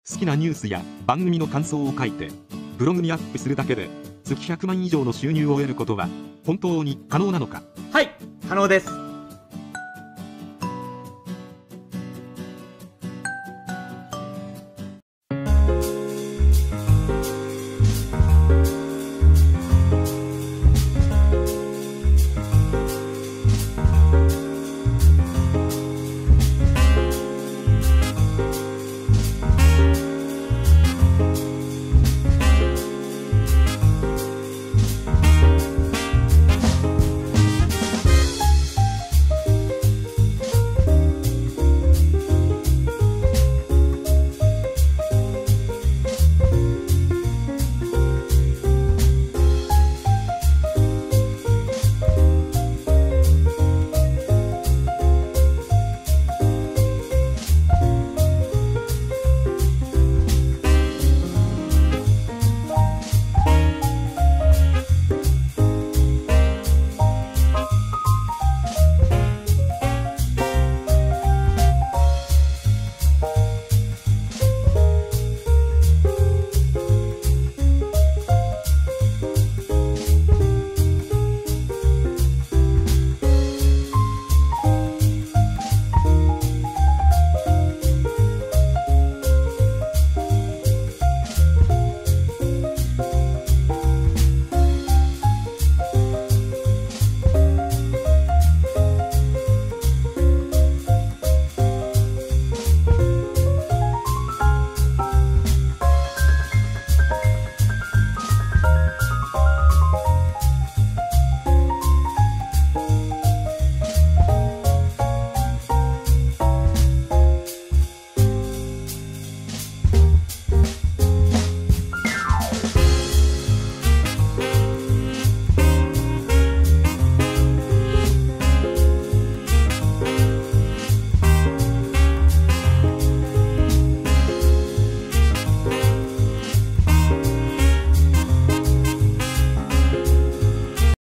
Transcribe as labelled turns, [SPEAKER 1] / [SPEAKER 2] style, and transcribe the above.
[SPEAKER 1] 好きなニュースや番組の感想を書いてブログにアップするだけで月100万以上の収入を得ることは本当に可能なのか。
[SPEAKER 2] はい、可能です。